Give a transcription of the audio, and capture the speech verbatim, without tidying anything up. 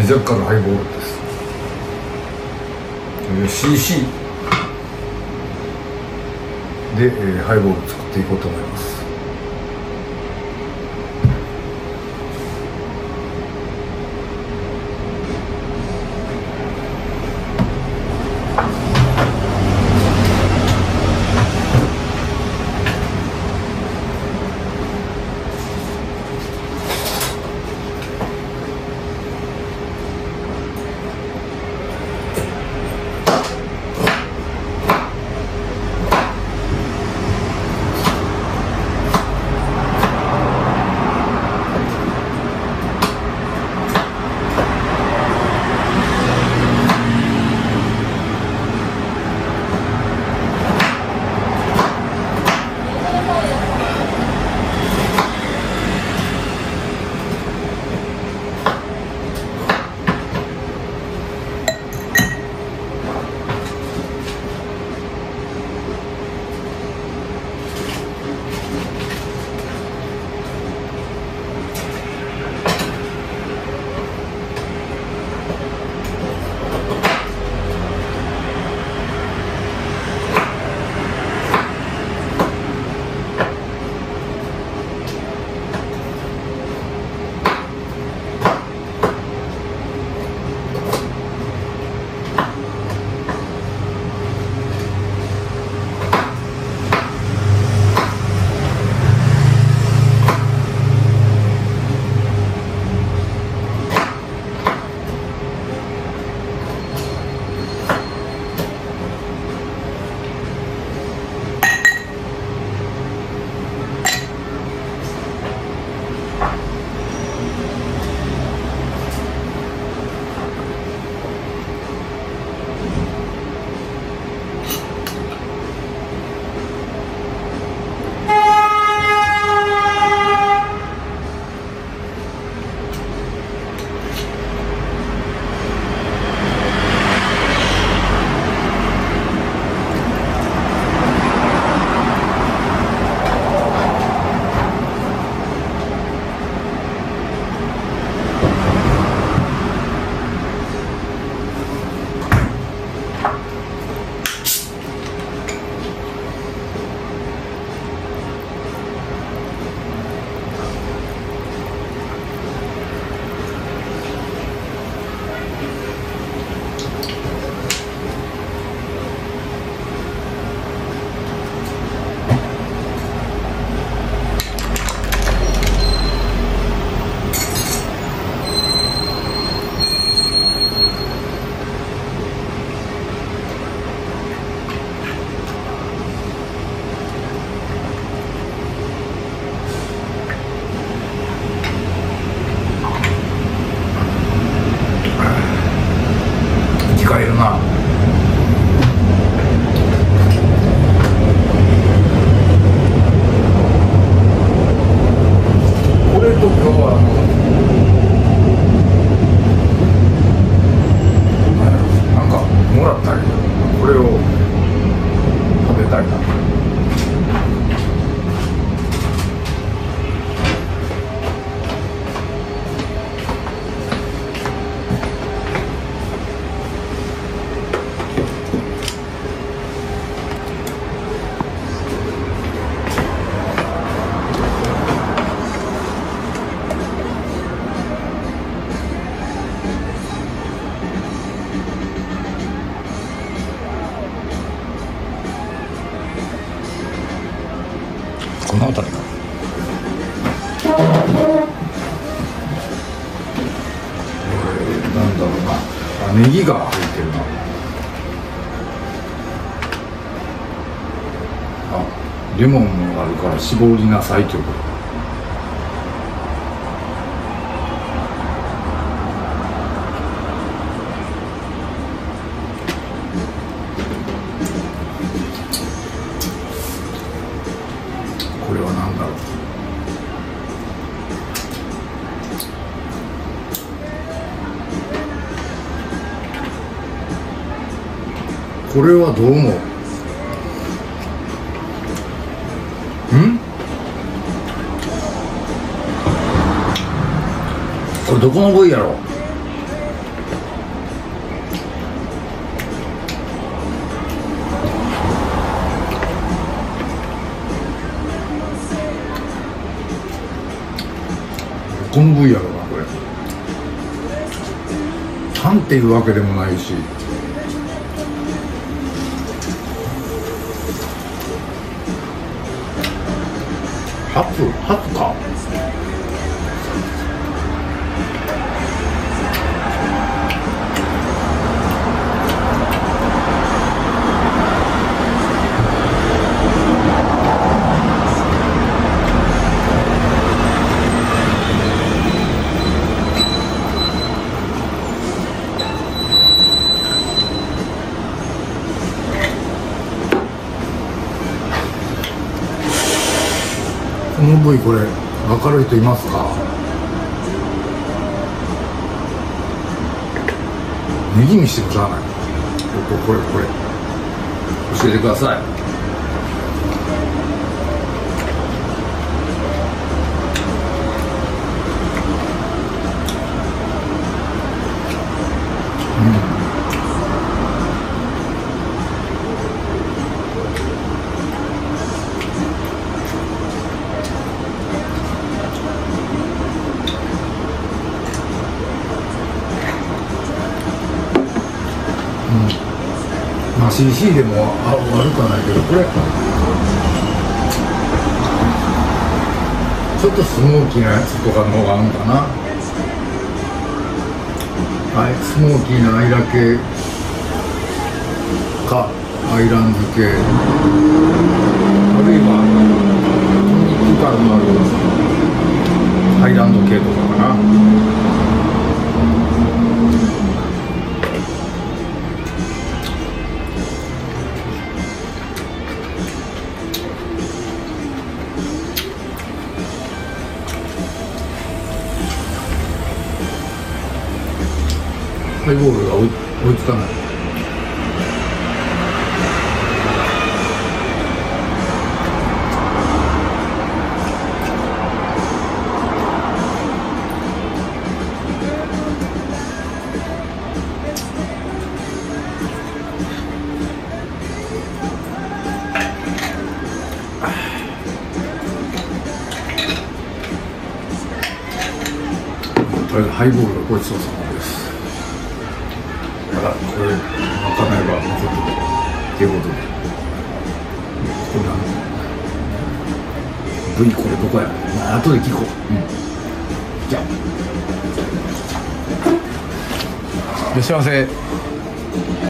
メジャッカのハイボールです。 シーシー で、えー、ハイボール作っていこうと思います。 この辺りか。 なんだろうな、あ、ネギが入ってるな。あ、レモンもあるから絞りなさいということ。これは何だろう。これはどう思う？ん？これどこの部位やろう？ この部位やろなこれ。タンっていうわけでもないし、ハツハツか。この部位これ分かる人いますか？ネギにしてください。ここれこれ教えてください。うんまあ シーシー でもあ悪くはないけど、これちょっとスモーキーなやつとかの方が合うんかな。はい、スモーキーなアイラ系かアイランド系、あるいは肉感のあるハイランド系とかかな。ハイボールが追い、追いつかない。とりあえずハイボールがごちそうさまです。これわかんないばちょっとっていうことで、これなん部位これどこや、まあ後で聞こう。うん、じゃあいらっしゃいませ。